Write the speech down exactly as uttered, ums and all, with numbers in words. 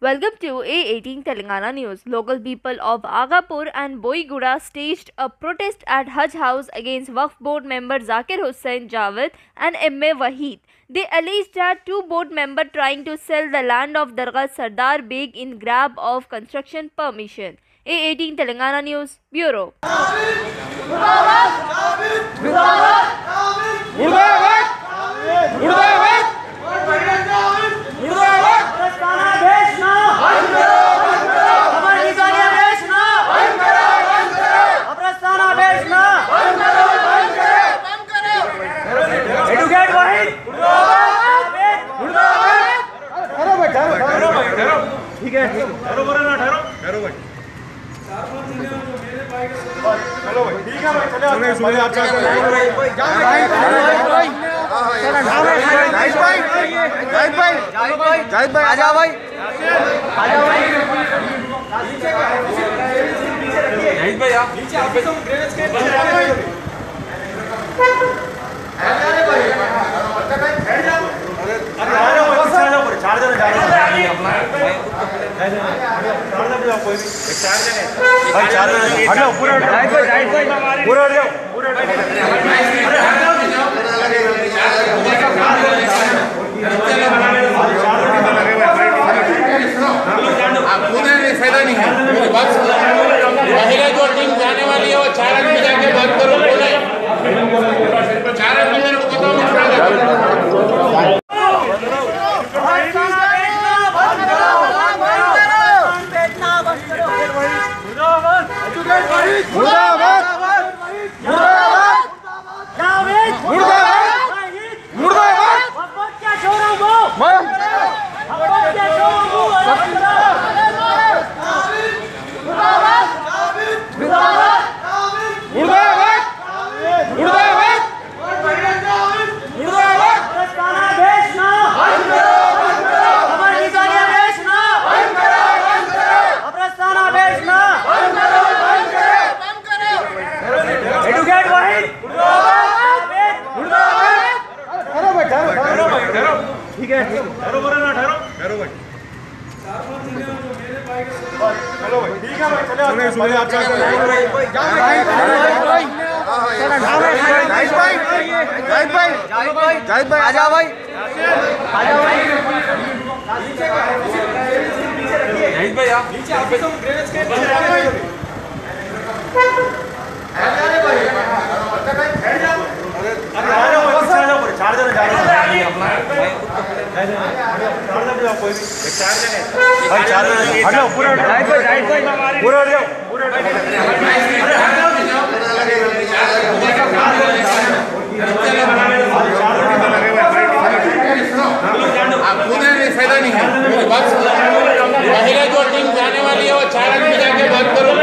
Welcome to A eighteen Telangana News. Local people of Agapur and Boiguda staged a protest at Hajj House against Waqf Board member Zakir Hussain Javed and M A Waheed. They alleged that two board members trying to sell the land of Dargah Sardar Beg in grab of construction permission. A eighteen Telangana News Bureau. ठीक है ठहरो बोले ना ठहरो ठहरो भाई चलो भाई ठीक है भाई चले आते हैं सुबह आप जाते हैं भाई जाहिद भाई जाहिद भाई जाहिद भाई आ जाओ भाई आ जाओ भाई जाहिद भाई आप नीचे आप तो ड्रेनेज के आ जा रे भाई बैठ जाओ अरे आ जाओ बस आ जाओ चार जने जा रहे हैं अपना चार जने जाओ कोई एक चार जने भाई चार जने हट जाओ पूरा जाहिद भाई जाहिद भाई पूरा हट जाओ पूरा अरे हट जाओ आप खुद फायदा नहीं है मेरी बात सुनो पहले जो टीम जाने वाली है वो चार आदमी जाके बात करो बोले चार आदमी मेरे को बताओ ठीक है ठहरो बोले ना ठहरो ठहरो भाई चलो भाई ठीक है भाई चले आते हैं सुबह आप जाते हैं जाहिद भाई जाहिद भाई जाहिद भाई आ जाओ भाई आ जाओ भाई जाहिद भाई आप नीचे आप तो ड्रेनेज के आ जा रे भाई बैठ जाओ अरे आ जाओ बस आ जाओ चार जने जा रहे हैं अपना चार जने जाओ कोई एक चार जने भाई चार जने हट जाओ पूरा जाहिद भाई जाहिद भाई पूरा हट जाओ पूरा अरे हट जाओ आप खुद फायदा नहीं है मेरी बात सुनो पहले जो टीम जाने वाली है वो चार आदमी जाके बात करो